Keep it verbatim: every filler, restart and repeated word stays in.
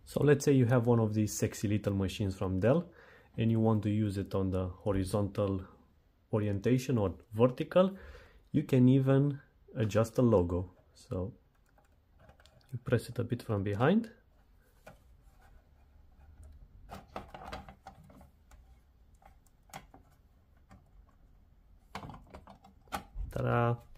So let's say you have one of these sexy little machines from Dell and you want to use it on the horizontal orientation or vertical. You can even adjust the logo. So you press it a bit from behind. Ta-da!